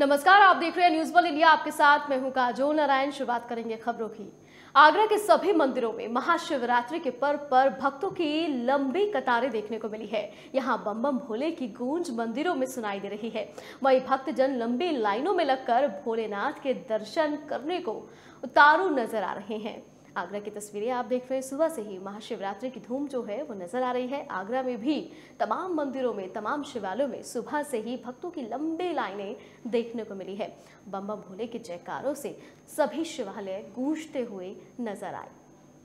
नमस्कार, आप देख रहे हैं न्यूज़ वन इंडिया। आपके साथ मैं हूं काजोल नारायण। शुरुआत करेंगे खबरों की। आगरा के सभी मंदिरों में महाशिवरात्रि के पर्व पर भक्तों की लंबी कतारें देखने को मिली है। यहां बम बम भोले की गूंज मंदिरों में सुनाई दे रही है। वहीं भक्तजन लंबी लाइनों में लगकर भोलेनाथ के दर्शन करने को उतारू नजर आ रहे हैं। आगरा की तस्वीरें आप देख रहे हैं। सुबह से ही महाशिवरात्रि की धूम जो है वो नजर आ रही है। आगरा में भी तमाम मंदिरों में, तमाम शिवालयों में सुबह से ही भक्तों की लंबी लाइनें देखने को मिली है। बम बम भोले के जयकारों से सभी शिवालय गूंजते हुए नजर आए।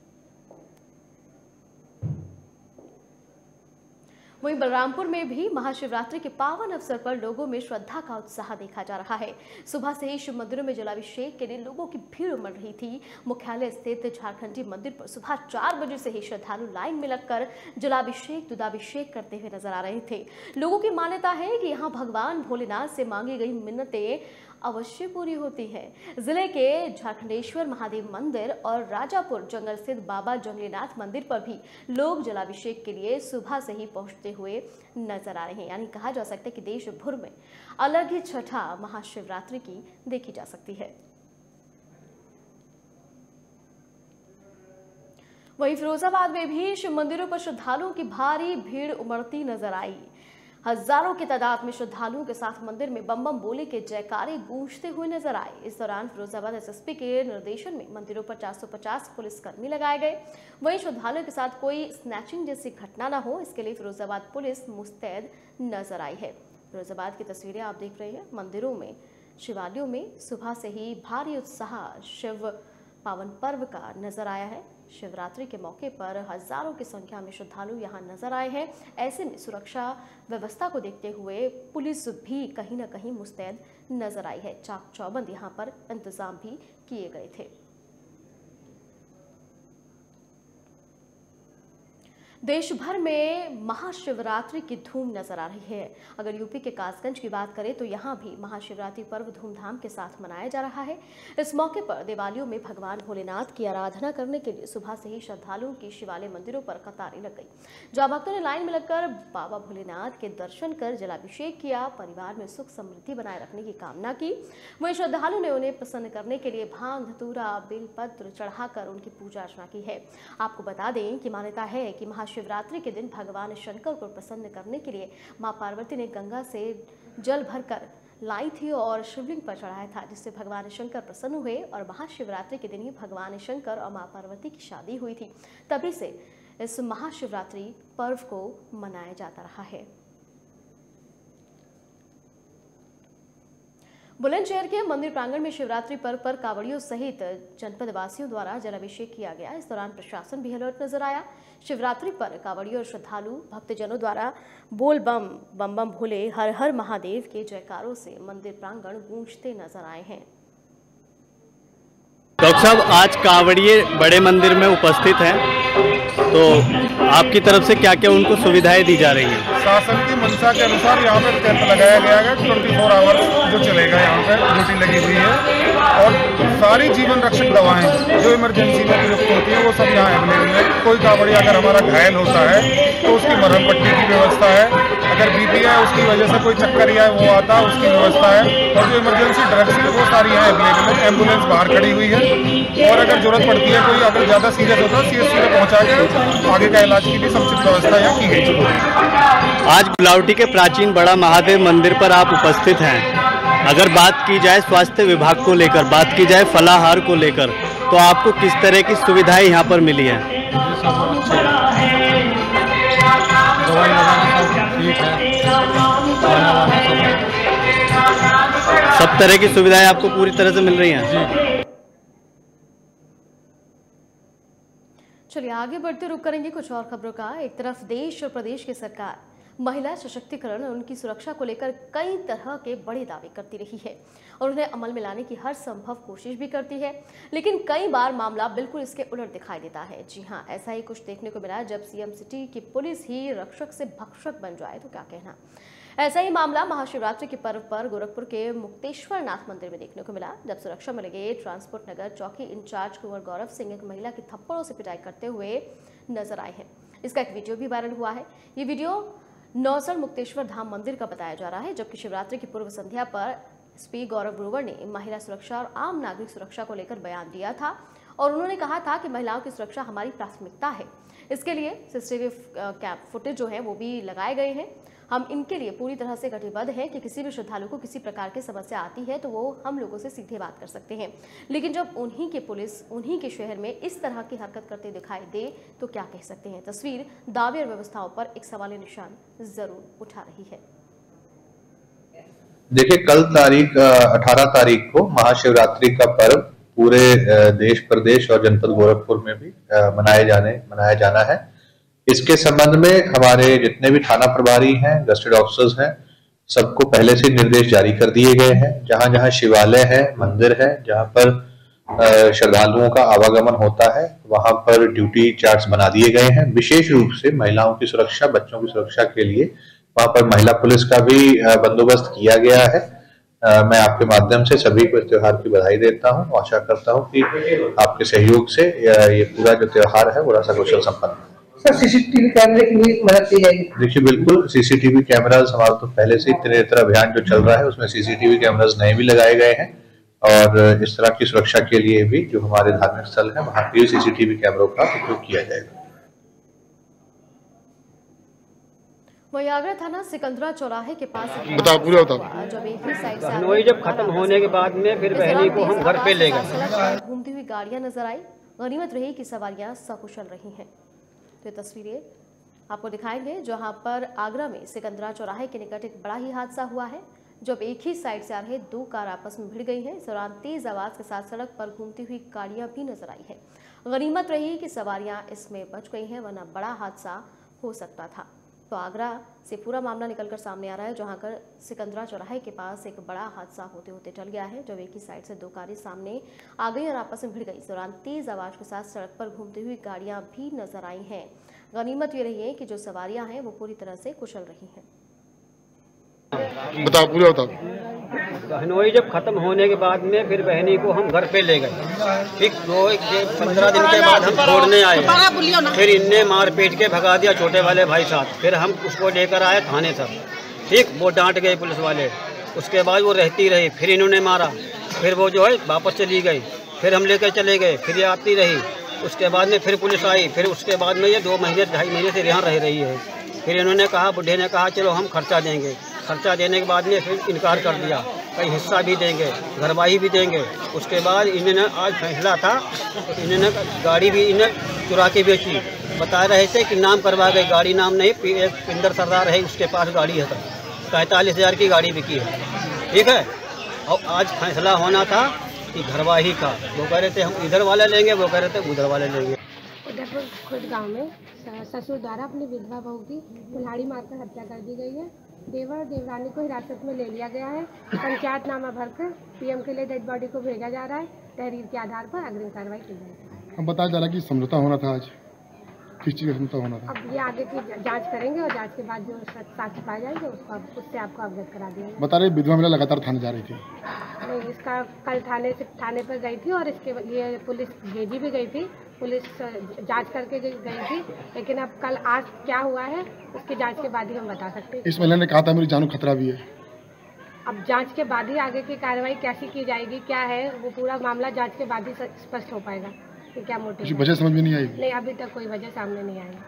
वहीं बलरामपुर में भी महाशिवरात्रि के पावन अवसर पर लोगों में श्रद्धा का उत्साह देखा जा रहा है। सुबह से ही शिव मंदिरों में जलाभिषेक के लिए लोगों की भीड़ उमड़ रही थी। मुख्यालय स्थित झारखंडी मंदिर पर सुबह 4 बजे से ही श्रद्धालु लाइन में लगकर जलाभिषेक, दुधाभिषेक करते हुए नजर आ रहे थे। लोगों की मान्यता है कि यहाँ भगवान भोलेनाथ से मांगी गई मिन्नतें अवश्य पूरी होती है। जिले के झारखंडेश्वर महादेव मंदिर और राजापुर जंगल स्थित बाबा जंगलीनाथ मंदिर पर भी लोग जलाभिषेक के लिए सुबह से ही पहुंचते हुए नजर आ रहे हैं। यानी कहा जा सकता है कि देश भर में अलग ही छठा महाशिवरात्रि की देखी जा सकती है। वहीं फिरोजाबाद में भी शिव मंदिरों पर श्रद्धालुओं की भारी भीड़ उमड़ती नजर आई। हजारों की तादाद में श्रद्धालुओं के साथ मंदिर में बम बम भोले के जयकारे गूंजते हुए नजर आए। इस दौरान फिरोजाबाद एसएसपी के निर्देशन में मंदिरों पर 450 पुलिसकर्मी लगाए गए। वहीं श्रद्धालुओं के साथ कोई स्नैचिंग जैसी घटना न हो, इसके लिए फिरोजाबाद पुलिस मुस्तैद नजर आई है। फिरोजाबाद की तस्वीरें आप देख रहे हैं। मंदिरों में, शिवालयों में सुबह से ही भारी उत्साह शिव पावन पर्व का नजर आया है। शिवरात्रि के मौके पर हजारों की संख्या में श्रद्धालु यहां नजर आए हैं। ऐसे में सुरक्षा व्यवस्था को देखते हुए पुलिस भी कहीं न कहीं मुस्तैद नजर आई है। चाक चौबंद यहां पर इंतजाम भी किए गए थे। देश भर में महाशिवरात्रि की धूम नजर आ रही है। अगर यूपी के कासगंज की बात करें तो यहाँ भी महाशिवरात्रि पर्व धूमधाम के साथ मनाया जा रहा है। इस मौके पर देवालयों में भगवान भोलेनाथ की आराधना करने के लिए सुबह से ही श्रद्धालुओं की शिवालय मंदिरों पर कतारें लग गई। जहां भक्तों ने लाइन में लगकर बाबा भोलेनाथ के दर्शन कर जलाभिषेक किया, परिवार में सुख समृद्धि बनाए रखने की कामना की। वहीं श्रद्धालुओं ने उन्हें प्रसन्न करने के लिए भांग, धतूरा, बेलपत्र चढ़ाकर उनकी पूजा अर्चना की है। आपको बता दें कि मान्यता है कि शिवरात्रि के दिन भगवान शंकर को प्रसन्न करने के लिए मां पार्वती ने गंगा से जल भरकर लाई थी और शिवलिंग पर चढ़ाया था, जिससे भगवान शंकर प्रसन्न हुए और महाशिवरात्रि के दिन ही भगवान शंकर और मां पार्वती की शादी हुई थी। तभी से इस महाशिवरात्रि पर्व को मनाया जाता रहा है। बुलंदशहर के मंदिर प्रांगण में शिवरात्रि पर्व पर कांवड़ियों सहित जनपद वासियों द्वारा जलाभिषेक किया गया। इस दौरान प्रशासन भी अलर्ट नजर आया। शिवरात्रि पर कांवड़ियों और श्रद्धालु भक्तजनों द्वारा बोल बम बम बम भोले, हर हर महादेव के जयकारों से मंदिर प्रांगण गूंजते नजर आए हैं। डॉक्टर साहब, आज कांवड़िए बड़े मंदिर में उपस्थित हैं, तो आपकी तरफ से क्या क्या उनको सुविधाएं दी जा रही हैं? शासन की मंशा के अनुसार यहाँ पे कैंप लगाया गया है। 24 आवर जो चलेगा, यहाँ पे ड्यूटी लगी हुई है और सारी जीवन रक्षक दवाएं जो इमरजेंसी में प्रयुक्त होती है वो सब यहाँ अवेलेबल है। कोई कांवड़िया अगर हमारा घायल होता है तो उसकी मरहम पट्टी की व्यवस्था है। अगर बीपी है, उसकी वजह से कोई चक्कर या वो आता है, उसकी व्यवस्था है। और जो इमरजेंसी ड्रग्स है वो सारी यहाँ अवेलेबल है। एम्बुलेंस बाहर खड़ी हुई है और अगर जरूरत पड़ती है, कोई अगर ज़्यादा सीरियस होता है, सीएससी में पहुँचा के आगे का इलाज की भी समुचित व्यवस्था यहाँ की गई। आज गुलावटी के प्राचीन बड़ा महादेव मंदिर पर आप उपस्थित हैं। अगर बात की जाए स्वास्थ्य विभाग को लेकर, बात की जाए फलाहार को लेकर, तो आपको किस तरह की सुविधाएं यहाँ पर मिली हैं? सब तरह की सुविधाएं आपको पूरी तरह से मिल रही हैं? चलिए आगे बढ़ते रुक करेंगे कुछ और खबरों का। एक तरफ देश और प्रदेश की सरकार महिला सशक्तिकरण और उनकी सुरक्षा को लेकर कई तरह के बड़े दावे करती रही है और उन्हें अमल में लाने की हर संभव कोशिश भी करती है, लेकिन कई बार मामला बिल्कुल इसके उलट दिखाई देता है। जी हाँ, ऐसा ही कुछ देखने को मिला जब सीएम सिटी की पुलिस ही रक्षक से भक्षक बन जाए तो क्या कहना। ऐसा ही मामला महाशिवरात्रि के पर्व पर गोरखपुर के मुक्तेश्वर नाथ मंदिर में देखने को मिला, जब सुरक्षा में लगे ट्रांसपोर्ट नगर चौकी इंचार्ज कुंवर गौरव सिंह एक महिला की थप्पड़ों से पिटाई करते हुए नजर आए हैं। इसका एक वीडियो भी वायरल हुआ है। ये वीडियो नौसर मुक्तेश्वर धाम मंदिर का बताया जा रहा है, जबकि शिवरात्रि की पूर्व संध्या पर एसपी गौरव ग्रोवर ने महिला सुरक्षा और आम नागरिक सुरक्षा को लेकर बयान दिया था और उन्होंने कहा था कि महिलाओं की सुरक्षा हमारी प्राथमिकता है। इसके लिए सीसीटीवी फुटेज जो है वो भी लगाए गए हैं। हम इनके लिए पूरी तरह से कटिबद्ध हैं कि किसी भी श्रद्धालु को किसी प्रकार की समस्या आती है तो वो हम लोगों से सीधे बात कर सकते हैं, लेकिन जब उन्हीं की पुलिस उन्हीं के शहर में इस तरह की हरकत करते दिखाई दे तो क्या कह सकते हैं। तस्वीर दावे और व्यवस्थाओं पर एक सवालिया निशान जरूर उठा रही है। देखिए, कल तारीख 18 तारीख को महाशिवरात्रि का पर्व पूरे देश प्रदेश और जनपद गोरखपुर में भी मनाया जाना है। इसके संबंध में हमारे जितने भी थाना प्रभारी हैं, गस्टेड ऑफिसर्स हैं, सबको पहले से निर्देश जारी कर दिए गए हैं। जहां जहां शिवालय है, मंदिर है, जहां पर श्रद्धालुओं का आवागमन होता है, वहां पर ड्यूटी चार्ट्स बना दिए गए हैं। विशेष रूप से महिलाओं की सुरक्षा, बच्चों की सुरक्षा के लिए वहां पर महिला पुलिस का भी बंदोबस्त किया गया है। मैं आपके माध्यम से सभी को इस त्योहार की बधाई देता हूं। आशा करता हूं कि आपके सहयोग से ये पूरा जो त्योहार है वो सकुशल संपन्न। सर, सीसीटीवी कैमरे की भी मदद दी जाएगी? देखिए, बिल्कुल सीसीटीवी कैमराज हमारा तो पहले से त्रिनेत्र अभियान जो चल रहा है उसमें सीसीटीवी कैमराज नए भी लगाए गए हैं और इस तरह की सुरक्षा के लिए भी जो हमारे धार्मिक स्थल है वहां भी सीसीटीवी कैमरों का उपयोग किया जाएगा। वहीं आगरा थाना सिकंदरा चौराहे के पास जब एक ही साइड से वही जब खत्म होने के बाद में फिर बहनी को हम घर पे ले गए। घूमती हुई गाड़ियां नजर आई। गनीमत रही कि सवारियां सकुशल रही हैं। तो ये तस्वीरें आपको दिखाएंगे जहां पर आगरा में सिकंदरा चौराहे के निकट एक बड़ा ही हादसा हुआ है, जब एक ही साइड से आ रहे दो कार आपस में भिड़ गई हैं। इस दौरान तेज आवाज के साथ सड़क पर घूमती हुई गाड़ियां भी नजर आई है। गनीमत रही कि सवारियां इसमें बच गई हैं, वरना बड़ा हादसा हो सकता था। तो आगरा से पूरा मामला निकलकर सामने आ रहा है, जहां कर सिकंदरा चौराहे के पास एक बड़ा हादसा होते होते टल गया है, जब एक ही साइड से दो कारें सामने आ गई और आपस में भिड़ गई। इस दौरान तेज आवाज के साथ सड़क पर घूमती हुई गाड़ियां भी नजर आई हैं। गनीमत ये रही है कि जो सवारियां हैं वो पूरी तरह से कुशल रही हैं। बताओ, पूरा बताओ। बहनोई जब खत्म होने के बाद में फिर बहनी को हम घर पे ले गए। ठीक 15 दिन के बाद हम छोड़ने आए, फिर इनने मार पीट के भगा दिया छोटे वाले भाई साथ। फिर हम उसको लेकर आए थाने तक। ठीक, वो डांट गए पुलिस वाले। उसके बाद वो रहती रही, फिर इन्होंने मारा, फिर वो जो है वापस चली गई, फिर हम लेकर चले गए, फिर ये आती रही। उसके बाद में फिर पुलिस आई, फिर उसके बाद में ये 2 महीने 2.5 महीने से यहाँ रह रही है। फिर इन्होंने कहा, बुढ़े ने कहा चलो हम खर्चा देंगे। खर्चा देने के बाद में फिर इनकार कर दिया, कहीं हिस्सा भी देंगे, घरवाही भी देंगे। उसके बाद इन्होंने आज फैसला था, इन्होंने गाड़ी भी इन्हें चुरा के बेची। बता रहे थे कि नाम करवा गए, गाड़ी नाम नहीं, एक पिंदर सरदार है उसके पास गाड़ी है, 45,000 की गाड़ी बिकी है। ठीक है, और आज फैसला होना था कि घरवाही का। वो कह रहे थे हम इधर वाला लेंगे, वो कह रहे थे उधर वाला लेंगे। उदयपुर खुद गांव में ससुर द्वारा अपनी विधवा बहू की कुल्हाड़ी मारकर हत्या कर दी गई है। देवर देवरानी को हिरासत में ले लिया गया है। पंचायतनामा भरकर पीएम के लिए डेड बॉडी को भेजा जा रहा है। तहरीर के आधार पर अग्रिम कार्रवाई की जाएगी। अब बताया जा रहा है कि समझौता होना था, आज किस चीज़ का समझौता होना था? अब ये आगे की जांच करेंगे और जांच के बाद जो साक्ष्य पाए जाएंगे उससे आपको अवगत करा दिया। बता रहे विधवा महिला लगातार थाने जा रही थी। नहीं, इसका कल थाने पर गई थी और इसके लिए पुलिस भेजी भी गई थी। पुलिस जांच करके गई थी, लेकिन अब कल आज क्या हुआ है उसकी जांच के बाद ही हम बता सकते हैं। इस महिला ने कहा था मेरी जानू खतरा भी है। अब जांच के बाद ही आगे की कार्रवाई कैसी की जाएगी, क्या है वो पूरा मामला जांच के बाद ही स्पष्ट हो पाएगा कि क्या मोटिव है। वजह समझ में नहीं आई? नहीं, अभी तक कोई वजह सामने नहीं आई।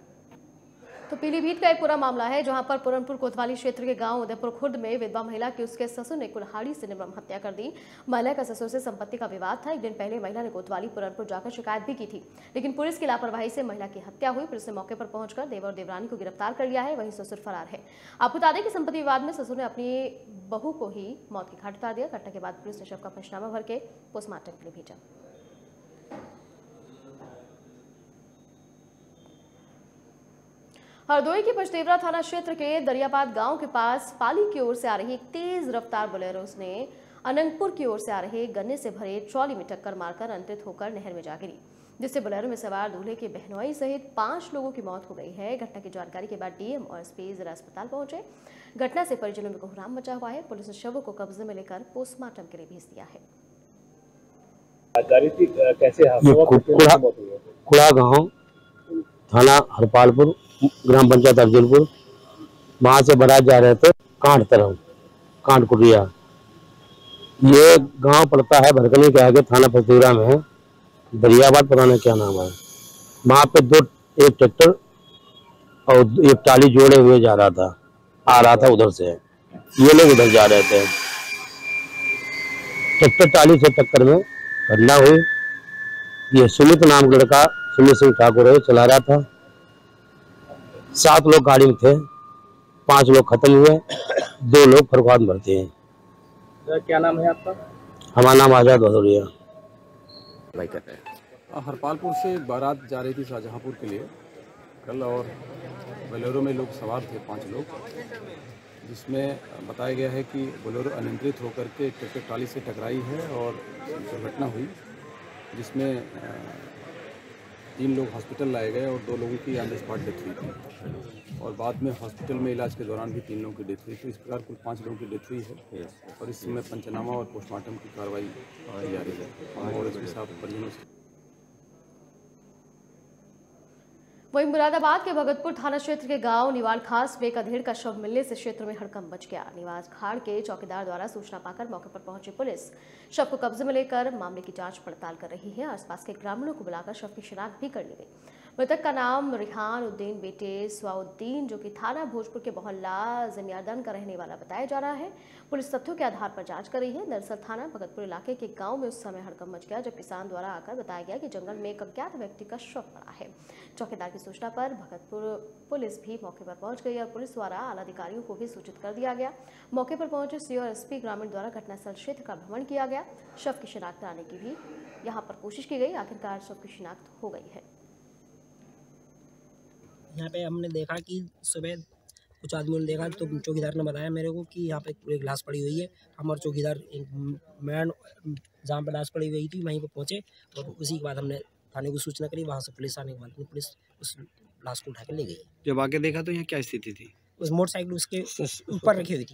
तो पीलीभीत का एक पूरा मामला है, जहां पर पुरनपुर कोतवाली क्षेत्र के गांव उदयपुर खुर्द में विधवा महिला की उसके ससुर ने कुल्हाड़ी से निर्मम हत्या कर दी। महिला का ससुर से संपत्ति का विवाद था। एक दिन पहले महिला ने कोतवाली पुरनपुर जाकर शिकायत भी की थी, लेकिन पुलिस की लापरवाही से महिला की हत्या हुई। पुलिस ने मौके पर पहुंचकर देवर और देवरानी को गिरफ्तार कर लिया है, वहीं ससुर फरार है। आपको बता दें कि संपत्ति विवाद में ससुर ने अपनी बहू को ही मौत की घाट उतार दिया। घटना के बाद पुलिस ने शव का पंचनामा भर के पोस्टमार्टम के लिए भेजा। हरदोई के पचदेवरा थाना क्षेत्र के दरियाबाद गांव के पास पाली की ओर से आ रही एक तेज रफ्तार बोलेरो ने अनंगपुर की ओर से आ रहे गन्ने से भरे ट्रॉली में टक्कर मारकर अंतरित होकर नहर में जा गिरी, जिससे बोलेरो में सवार दूल्हे के बहनोई सहित 5 लोगों की मौत हो गई है। घटना की जानकारी के बाद डीएम और एसपी जिला अस्पताल पहुंचे। घटना से परिजनों में कोहराम मचा हुआ है। पुलिस ने शवों को कब्जे में लेकर पोस्टमार्टम के लिए भेज दिया है। कुड़ा गाँव, थाना हरपालपुर, ग्राम पंचायत अर्जुनपुर, वहाँ से बारात जा रहे थे कांट तरफ, कांट कुटिया। ये गांव पड़ता है भरकनी के आगे, थाना फतेहपुरा में है, दरियाबाद पता नहीं क्या नाम है। वहाँ पे एक ट्रैक्टर और एक टाली जोड़े हुए आ रहा था उधर से, ये लोग उधर जा रहे थे। ट्रैक्टर टाली से टक्कर में घटना हुई। ये सुमित नाम लड़का, सुमित सिंह ठाकुर है, चला रहा था। 7 लोग गाड़ी में थे, 5 लोग खत्म हुए, 2 लोग फरख्वाद भरते हैं। क्या नाम है आपका? हमारा नाम आजाद भदौरिया। हरपालपुर से बारात जा रही थी शाहजहांपुर के लिए कल, और बोलेरो में लोग सवार थे 5 लोग, जिसमें बताया गया है कि बोलेरो अनियंत्रित होकर के ट्रैक्टर ट्राली से टकराई है और दुर्घटना हुई, जिसमें 3 लोग हॉस्पिटल लाए गए और 2 लोगों की ऑन द स्पॉट डेथ हुई थी, और बाद में हॉस्पिटल में इलाज के दौरान भी 3 लोगों की डेथ हुई थी। इस प्रकार कुल 5 लोगों की डेथ हुई है, और इस समय पंचनामा और पोस्टमार्टम की कार्रवाई की जा रही है, और इसके साथ परिजनों से। वहीं मुरादाबाद के भगतपुर थाना क्षेत्र के गांव निवाड़ खास में एक अधेड़ का शव मिलने से क्षेत्र में हड़कंप मच गया। निवाड़ खाड़ के चौकीदार द्वारा सूचना पाकर मौके पर पहुंची पुलिस शव को कब्जे में लेकर मामले की जांच पड़ताल कर रही है। आसपास के ग्रामीणों को बुलाकर शव की शिनाख्त भी कर ली गई। मृतक का नाम रिहान उद्दीन बेटे स्वाउद्दीन, जो कि थाना भोजपुर के मोहल्ला जमियारदन का रहने वाला बताया जा रहा है। पुलिस तथ्यों के आधार पर जांच कर रही है। दरअसल थाना भगतपुर इलाके के गांव में उस समय हड़कंप मच गया जब किसान द्वारा आकर बताया गया कि जंगल में एक अज्ञात व्यक्ति का शव पड़ा है। चौकीदार की सूचना पर भगतपुर पुलिस भी मौके पर पहुंच गई और पुलिस द्वारा आला अधिकारियों को भी सूचित कर दिया गया। मौके पर पहुंचे सीओ और एसपी ग्रामीण द्वारा घटनास्थल क्षेत्र का भ्रमण किया गया। शव की शिनाख्त कराने की भी यहाँ पर कोशिश की गई। आखिरकार शव की शिनाख्त हो गई है। यहाँ पे हमने देखा कि सुबह कुछ आदमियों ने देखा तो चौकीदार ने बताया मेरे को कि यहाँ पे एक लाश पड़ी हुई है। हमारे चौकीदार मैन जहाँ पर लाश पड़ी हुई थी वहीं पर पहुँचे, और उसी के बाद हमने थाने को सूचना करी। वहाँ से पुलिस आने के बाद पुलिस उस लाश को उठा कर ले गई। जब आगे देखा तो यहाँ क्या स्थिति थी? उस मोटरसाइकिल उसके ऊपर रखी हुई थी।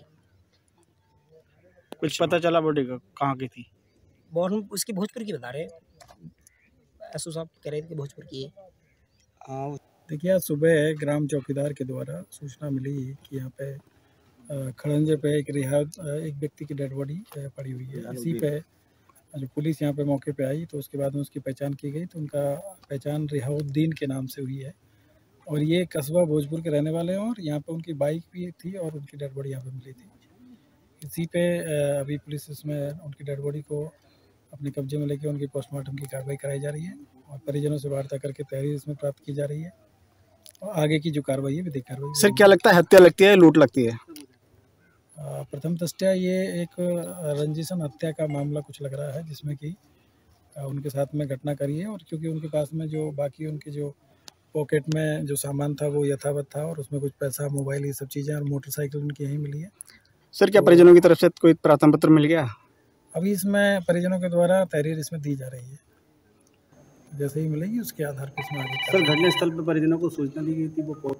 कुछ पता चला बॉडी का कहाँ की थी? बहुत उसकी भोजपुर की बता रहे, एसओ साहब कह रहे थे कि भोजपुर की है। देखिए, आज सुबह ग्राम चौकीदार के द्वारा सूचना मिली कि यहाँ पे खड़ंजे पे एक व्यक्ति की डेड बॉडी पड़ी हुई है। इसी पे जो पुलिस यहाँ पे मौके पे आई तो उसके बाद में उसकी पहचान की गई, तो उनका पहचान रिहाउद्दीन के नाम से हुई है, और ये कस्बा भोजपुर के रहने वाले हैं, और यहाँ पे उनकी बाइक भी थी और उनकी डेड बॉडी यहाँ पे मिली थी। इसी पे अभी पुलिस इसमें उनकी डेड बॉडी को अपने कब्जे में लेके उनकी पोस्टमार्टम की कार्रवाई कराई जा रही है, और परिजनों से वार्ता करके तहरीर इसमें प्राप्त की जा रही है, और आगे की जो कार्रवाई है विधिक कार्रवाई। सर, क्या लगता है, हत्या लगती है, लूट लगती है? प्रथम दृष्टया ये एक रंजिशन हत्या का मामला कुछ लग रहा है, जिसमें कि उनके साथ में घटना करी है, और क्योंकि उनके पास में जो बाकी उनके जो पॉकेट में जो सामान था वो यथावत था, और उसमें कुछ पैसा, मोबाइल, ये सब चीज़ें, और मोटरसाइकिल उनकी यहीं मिली है। सर, क्या परिजनों की तरफ से कोई प्रार्थना पत्र मिल गया? अभी इसमें परिजनों के द्वारा तहरीर इसमें दी जा रही है, जैसे ही मिलेगी उसके आधार पर इसमें आगे। सर, घटनास्थल पर परिजनों को सूचना दी गई थी, वो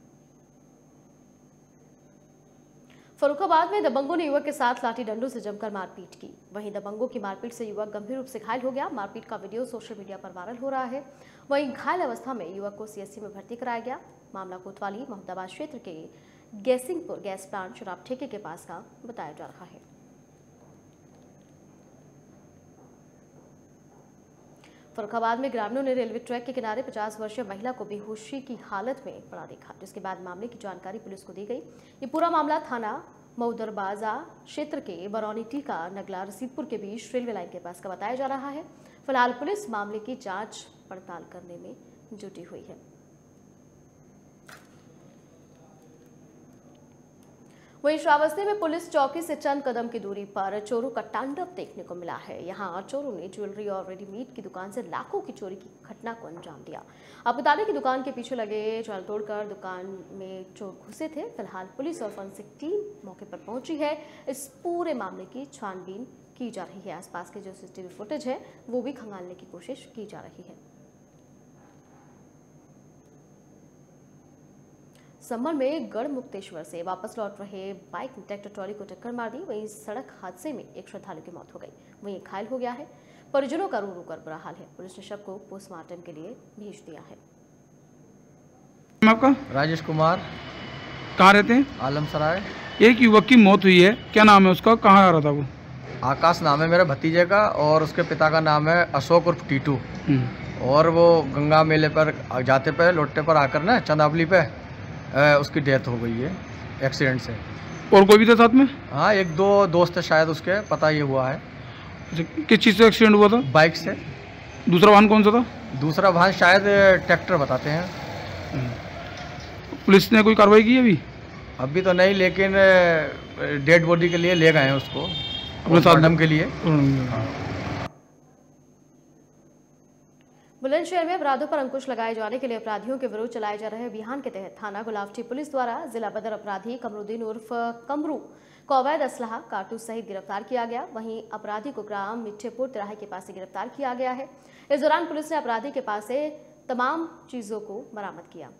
फर्रुखाबाद में दबंगों ने युवक के साथ लाठी डंडों से जमकर मारपीट की। वहीं दबंगों की मारपीट से युवक गंभीर रूप से घायल हो गया। मारपीट का वीडियो सोशल मीडिया पर वायरल हो रहा है। वहीं घायल अवस्था में युवक को सीएससी में भर्ती कराया गया। मामला कोतवाली मोहम्मदाबाद क्षेत्र के गैसिंगपुर गैस प्लांट शराब ठेके के पास का बताया जा रहा है। फर्रुखाबाद में ग्रामीणों ने रेलवे ट्रैक के किनारे 50 वर्षीय महिला को बेहोशी की हालत में पड़ा देखा, जिसके बाद मामले की जानकारी पुलिस को दी गई। ये पूरा मामला थाना मऊदरबाजा क्षेत्र के बरौनी टीका नगला रसीदपुर के बीच रेलवे लाइन के पास का बताया जा रहा है। फिलहाल पुलिस मामले की जांच पड़ताल करने में जुटी हुई है। वहीं श्रावस्ती में पुलिस चौकी से चंद कदम की दूरी पर चोरों का तांडव देखने को मिला है। यहां चोरों ने ज्वेलरी और रेडीमेड की दुकान से लाखों की चोरी की घटना को अंजाम दिया। आपको बता दें कि दुकान के पीछे लगे जाल तोड़कर दुकान में चोर घुसे थे। फिलहाल पुलिस और फोरेंसिक टीम मौके पर पहुंची है। इस पूरे मामले की छानबीन की जा रही है। आसपास के जो सीसीटीवी फुटेज है वो भी खंगालने की कोशिश की जा रही है। संभल में गढ़मुक्तेश्वर से वापस लौट रहे बाइक ने ट्रैक्टर ट्रॉली को टक्कर मार दी। वहीं सड़क हादसे में एक श्रद्धालु की मौत हो गई, वहीं घायल हो गया है। परिजनों का रो रो कर बुरा हाल है। पुलिस ने शव को पोस्टमार्टम के लिए भेज दिया है। आपका? राजेश कुमार। कहाँ रहते हैं? आलमसराय। एक युवक की मौत हुई है, क्या नाम है उसका, कहाँ आ रहा था वो? आकाश नाम है मेरे भतीजे का और उसके पिता का नाम है अशोक उर्फ टीटू। और वो गंगा मेले पर जाते पे लौटते पर आकर ना चंदावली पे उसकी डेथ हो गई है एक्सीडेंट से। और कोई भी था साथ में? हाँ, एक दो दोस्त है शायद उसके, पता ये हुआ है। किस चीज़ से एक्सीडेंट हुआ था? बाइक से। दूसरा वाहन कौन सा था? दूसरा वाहन शायद ट्रैक्टर बताते हैं। पुलिस ने कोई कार्रवाई की अभी? अभी तो नहीं, लेकिन डेड बॉडी के लिए ले गए हैं उसको अपने साथ के लिए। बुलंदशहर में अपराधों पर अंकुश लगाए जाने के लिए अपराधियों के विरुद्ध चलाए जा रहे अभियान के तहत थाना गुलावटी पुलिस द्वारा जिला बदर अपराधी कमरुद्दीन उर्फ कमरू को अवैध असलहा कारतूस सहित गिरफ्तार किया गया। वहीं अपराधी को ग्राम मिठ्ठेपुर तिराहे के पास से गिरफ्तार किया गया है। इस दौरान पुलिस ने अपराधी के पास से तमाम चीजों को बरामद किया।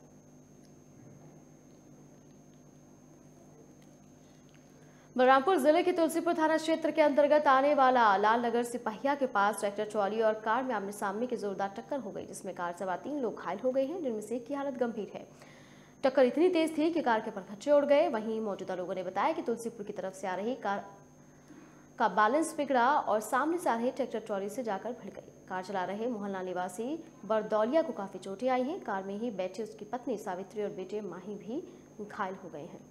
बलरामपुर जिले के तुलसीपुर थाना क्षेत्र के अंतर्गत आने वाला लाल नगर सिपहिया के पास ट्रैक्टर ट्रॉली और कार में आमने सामने की जोरदार टक्कर हो गई, जिसमें कार सवार 3 लोग घायल हो गए हैं, जिनमें से एक की हालत गंभीर है। टक्कर इतनी तेज थी कि कार के परखच्चे उड़ गए। वहीं मौजूदा लोगों ने बताया कि तुलसीपुर की तरफ से आ रही कार का बैलेंस बिगड़ा और सामने से आ रही ट्रैक्टर ट्रॉली से जाकर भिड़ गई। कार चला रहे मोहल्ला निवासी बरदौलिया को काफी चोटें आई हैं। कार में ही बैठे उसकी पत्नी सावित्री और बेटे माही भी घायल हो गए हैं।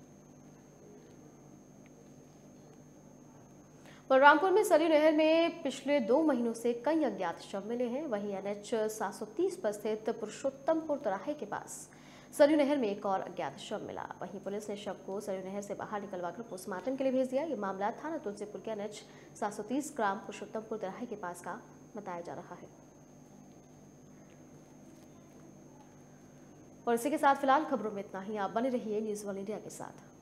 बलरामपुर में सरयू नहर में पिछले 2 महीनों से कई अज्ञात शव मिले हैं। वहीं NH 730 पर स्थित पुरुषोत्तमपुर तिराहे के पास सरयू नहर में एक और अज्ञात शव मिला। वहीं पुलिस ने शव को सरयू नहर से बाहर निकलवाकर पोस्टमार्टम के लिए भेज दिया। ये मामला थाना तुलसीपुर के NH 730 ग्राम पुरुषोत्तमपुर तिराहे के पास का बताया जा रहा है। और इसी के साथ फिलहाल खबरों में इतना ही। आप बने रहिए न्यूज़ 1 इंडिया के साथ।